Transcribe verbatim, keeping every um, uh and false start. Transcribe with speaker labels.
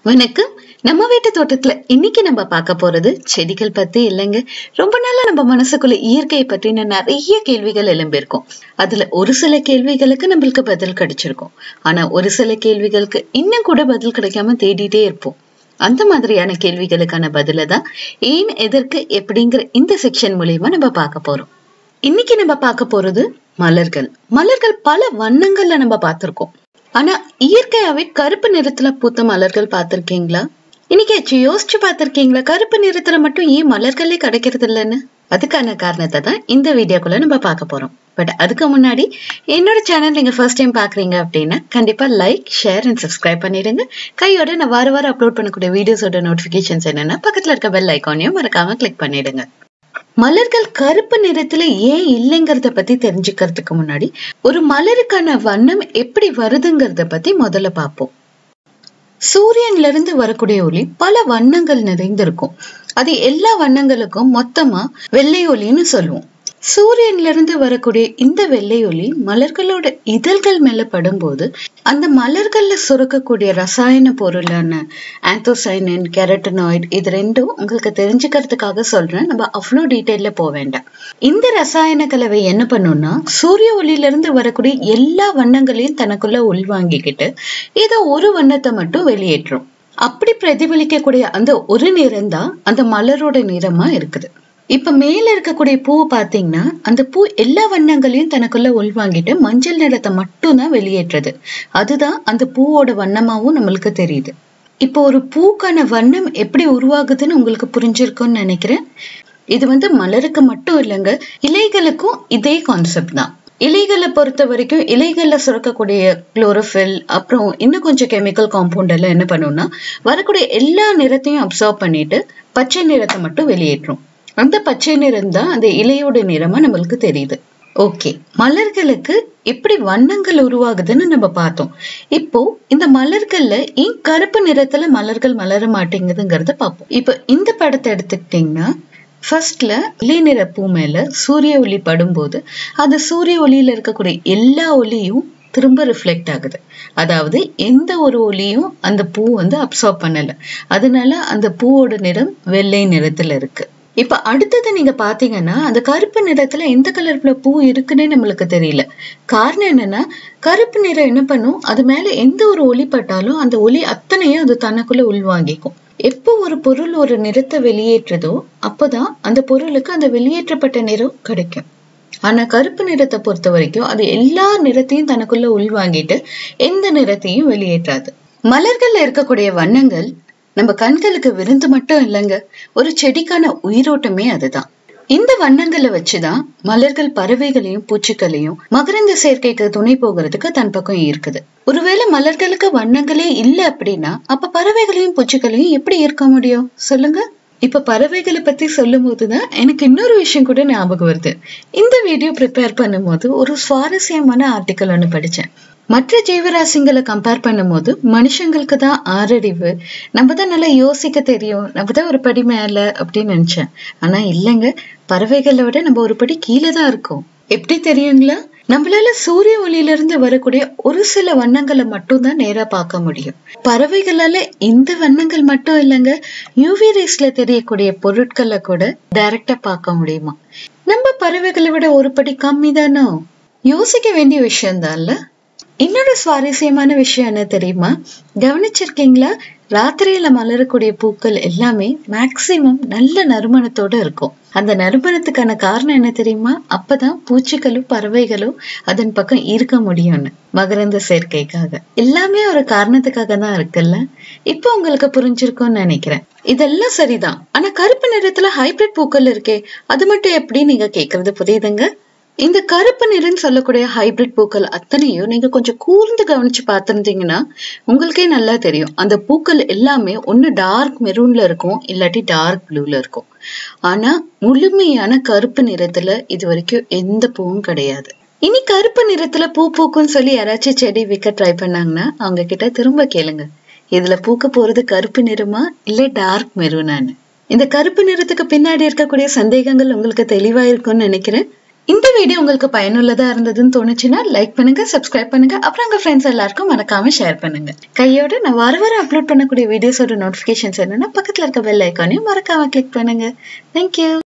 Speaker 1: வணக்கம். நம்ம வீட்டு தோட்டத்துல இன்னைக்கு நம்ம பார்க்க போறது செடிகள் பத்தி இல்லைங்க. ரொம்ப நாளா நம்ம மனசுக்குள்ள இயற்கையை பற்றின நிறைய கேள்விகள் எழும்பியிருக்கும். அதுல ஒரு சில கேள்விகளுக்கு நம்மளுக்கு பதில் கிடைச்சிருக்கும். ஆனா ஒரு சில கேள்விகளுக்கு இன்னும் கூட பதில் கிடைக்காம தேடிட்டே இருப்போம். அந்த மாதிரியான கேள்விகளுக்கான பதில தான் ஏன், எதற்கு, எப்படிங்கிற இந்த செக்ஷன் மூலியமா நம்ம பார்க்க போறோம். இன்னைக்கு நம்ம பார்க்க போறது மலர்கள். மலர்கள் பல வண்ணங்கள்ல நம்ம பார்த்திருக்கோம். ஆனா இயற்கையாவே கருப்பு நிறத்துல பூத்த மலர்கள் பார்த்திருக்கீங்களா? இன்னைக்கு யோசிச்சு பார்த்திருக்கீங்களா கருப்பு நிறத்துல மட்டும் ஏன் மலர்களே கிடைக்கிறது இல்லைன்னு? அதுக்கான காரணத்தை தான் இந்த வீடியோக்குள்ள நம்ம பார்க்க போறோம். பட் அதுக்கு முன்னாடி என்னோட சேனல் நீங்க ஃபர்ஸ்ட் டைம் பாக்குறீங்க அப்படின்னா கண்டிப்பா லைக், ஷேர் அண்ட் சப்ஸ்கிரைப் பண்ணிடுங்க. கையோட நான் வார வாரம் அப்லோட் பண்ணக்கூடிய வீடியோஸோட நோட்டிபிகேஷன்ஸ் என்னன்னா பக்கத்துல இருக்க பெல் ஐக்கானையும் மறக்காம கிளிக் பண்ணிடுங்க. மலர்கள் கருப்பு நிறத்துல ஏன் இல்லைங்கிறத பத்தி தெரிஞ்சுக்கிறதுக்கு முன்னாடி ஒரு மலருக்கான வண்ணம் எப்படி வருதுங்கிறத பத்தி முதல்ல பார்ப்போம். சூரியன்ல இருந்து வரக்கூடிய ஒளி பல வண்ணங்கள் நிறைந்திருக்கும். அது எல்லா வண்ணங்களுக்கும் மொத்தமா வெள்ளை ஒளின்னு சொல்லுவோம். சூரியன்ல இருந்து வரக்கூடிய இந்த வெள்ளை ஒளி மலர்களோட இதழ்கள் மேல படும்போது அந்த மலர்கள்ல சுரக்கக்கூடிய ரசாயன பொருளான ஆந்தோசைனின், கெரட்டனாய்டு, இது ரெண்டும் உங்களுக்கு தெரிஞ்சுக்கிறதுக்காக சொல்றேன். நம்ம அவ்வளோ டீட்டெயில போக வேண்டாம். இந்த ரசாயன கலவை என்ன பண்ணும்னா சூரிய ஒளியில இருந்து வரக்கூடிய எல்லா வண்ணங்களையும் தனக்குள்ள உள்வாங்கிக்கிட்டு ஏதோ ஒரு வண்ணத்தை மட்டும் வெளியேற்றும். அப்படி பிரதிபலிக்கக்கூடிய அந்த ஒரு நிறம் தான் அந்த மலரோட நிறமா இருக்குது. இப்ப மேல இருக்கக்கூடிய பூ பாத்தீங்கன்னா அந்த பூ எல்லா வண்ணங்களையும் தனக்குள்ள உள்வாங்கிட்டு மஞ்சள் நிறத்தை மட்டும் தான் வெளியேற்றுது. அதுதான் அந்த பூவோட வண்ணமாவும் நம்மளுக்கு தெரியுது. இப்போ ஒரு பூக்கான வண்ணம் எப்படி உருவாகுதுன்னு உங்களுக்கு புரிஞ்சிருக்கும்னு நினைக்கிறேன். இது வந்து மலருக்கு மட்டும் இல்லைங்க, இலைகளுக்கும் இதே கான்செப்ட் தான். இலைகளை பொறுத்த வரைக்கும் இலைகள்ல சுரக்கக்கூடிய குளோரோஃபில் அப்புறம் இன்னும் கொஞ்சம் கெமிக்கல் காம்பவுண்ட் எல்லாம் என்ன பண்ணும்னா வரக்கூடிய எல்லா நிறத்தையும் அப்சர்வ் பண்ணிட்டு பச்சை நிறத்தை மட்டும் வெளியேற்றும். அந்த பச்சை நிறம் தான் அந்த இலையோட நிறமா நம்மளுக்கு தெரியுது. ஓகே, மலர்களுக்கு எப்படி வண்ணங்கள் உருவாகுதுன்னு நம்ம பார்த்தோம். இப்போ இந்த மலர்கள்ல ஏன் கருப்பு நிறத்துல மலர்கள் மலர மாட்டேங்குதுங்கிறத பார்ப்போம். இப்போ இந்த படத்தை எடுத்துக்கிட்டீங்கன்னா ஃபர்ஸ்ட்ல இலை நிற பூ மேல சூரிய ஒளி படும்போது அது சூரிய ஒளியில இருக்கக்கூடிய எல்லா ஒளியும் திரும்ப ரிஃப்ளெக்ட் ஆகுது. அதாவது எந்த ஒரு ஒளியும் அந்த பூ வந்து அப்சர்வ் பண்ணல. அதனால அந்த பூவோட நிறம் வெள்ளை நிறத்துல இருக்கு. இப்ப அடுத்தது நீங்க பாத்தீங்கன்னா அந்த கருப்பு நிறத்துல எந்த கலர்ல பூ இருக்குன்னே நம்மளுக்கு தெரியல. காரணம் என்னன்னா கருப்பு நிறம் என்ன பண்ணும், அது மேல எந்த ஒரு ஒளி பட்டாலும் அந்த ஒளி அத்தனையும் அது தனக்குள்ள உள்வாங்கிக்கும். எப்போ ஒரு பொருள் ஒரு நிறத்தை வெளியேற்றதோ அப்பதான் அந்த பொருளுக்கு அந்த வெளியேற்றப்பட்ட நிறம் கிடைக்கும். ஆனா கருப்பு நிறத்தை பொறுத்த வரைக்கும் அது எல்லா நிறத்தையும் தனக்குள்ள உள்வாங்கிட்டு எந்த நிறத்தையும் வெளியேற்றாது. மலர்கள்ல இருக்கக்கூடிய வண்ணங்கள் நம்ம கண்களுக்கு விருந்து மட்டும் இல்லைங்க, ஒரு செடிக்கான உயிரோட்டமே அதுதான். இந்த வண்ணங்களை வச்சுதான் மலர்கள் பறவைகளையும் பூச்சிகளையும் மகரந்த சேர்க்கைக்கு துணை போகிறதுக்கு தன் பக்கம் இருக்குது. ஒருவேளை மலர்களுக்கு வண்ணங்களே இல்லை அப்படின்னா அப்ப பறவைகளையும் பூச்சிகளையும் எப்படி இருக்க முடியும் சொல்லுங்க? இப்ப பறவைகளை பத்தி சொல்லும் போதுதான் எனக்கு இன்னொரு விஷயம் கூட ஞாபகம் வருது. இந்த வீடியோ ப்ரிப்பேர் பண்ணும் போது ஒரு சுவாரஸ்யமான ஆர்டிக்கல் ஒண்ணு படிச்சேன். மற்ற ஜீவராசிங்களை கம்பேர் பண்ணும் போது மனுஷங்களுக்கு தான் ஆறறிவு, நம்ம தான் நல்லா யோசிக்க தெரியும், நம்ம தான் ஒரு படி மேல அப்படின்னு நினைச்சேன். ஆனா இல்லைங்க, பறவைகளை விட நம்ம ஒரு படி கீழே தான் இருக்கோம். எப்படி தெரியுங்களா? நம்மளால சூரிய ஒளியில இருந்து வரக்கூடிய ஒரு சில வண்ணங்களை மட்டும் தான் நேரா பார்க்க முடியும். பறவைகளால இந்த வண்ணங்கள் மட்டும் இல்லைங்க, யூவி ரேஸ்ல தெரியக்கூடிய பொருட்களை கூட டைரக்டா பார்க்க முடியுமா? நம்ம பறவைகளை விட ஒரு படி கம்மி தானோ? யோசிக்க வேண்டிய விஷயம் தான் இல்ல? இன்னொரு சுவாரஸ்யமான விஷயம் என்ன தெரியுமா? கவனிச்சிருக்கீங்களா? ராத்திரியில மலரக்கூடிய பூக்கள் எல்லாமே மேக்சிமம் நல்ல நறுமணத்தோட இருக்கும். அந்த நறுமணத்துக்கான காரணம் என்ன தெரியுமா? அப்பதான் பூச்சிகளும் பறவைகளும் அதன் பக்கம் இருக்க முடியும்னு, மகரந்த சேர்க்கைக்காக. எல்லாமே ஒரு காரணத்துக்காக தான் இருக்குல்ல. இப்ப உங்களுக்கு புரிஞ்சிருக்கும்னு நினைக்கிறேன். இதெல்லாம் சரிதான். ஆனா கருப்பு நிறத்துல ஹைபிரிட் பூக்கள் இருக்கே, அது மட்டும் எப்படி நீங்க கேக்குறது புரியுதுங்க? இந்த கருப்பு நிறம் சொல்லக்கூடிய ஹைபிரிட் பூக்கள் அத்தனையும் நீங்க கொஞ்சம் கூர்ந்து கவனிச்சு பார்த்திருந்தீங்கன்னா உங்களுக்கே நல்லா தெரியும். அந்த பூக்கள் எல்லாமே ஒண்ணு டார்க் மெரூன்ல இருக்கும், இல்லாட்டி டார்க் ப்ளூல இருக்கும். ஆனா முழுமையான கருப்பு நிறத்துல இது வரைக்கும் எந்த பூவும் கிடையாது. இனி கருப்பு நிறத்துல பூ பூக்குன்னு சொல்லி யாராச்சும் செடி விற்க ட்ரை பண்ணாங்கன்னா அவங்க கிட்ட திரும்ப கேளுங்க, இதுல பூக்க போறது கருப்பு நிறமா இல்ல டார்க் மெரூனான்னு. இந்த கருப்பு நிறத்துக்கு பின்னாடி இருக்கக்கூடிய சந்தேகங்கள் உங்களுக்கு தெளிவா இருக்கும்னு நினைக்கிறேன். இந்த வீடியோ உங்களுக்கு பயனுள்ளதா இருந்ததுன்னு தோணுச்சுன்னா லைக் பண்ணுங்க, சப்ஸ்கிரைப் பண்ணுங்க, அப்புறம் உங்க ஃப்ரெண்ட்ஸ் எல்லாருக்கும் மறக்காம ஷேர் பண்ணுங்க. கையோட நான் வார வாரம் அப்லோட் பண்ணக்கூடிய வீடியோஸோட நோட்டிபிகேஷன்ஸ் என்னன்னா பக்கத்துல இருக்க பெல் ஐக்கானையும் மறக்காம கிளிக் பண்ணுங்க. தேங்க்யூ.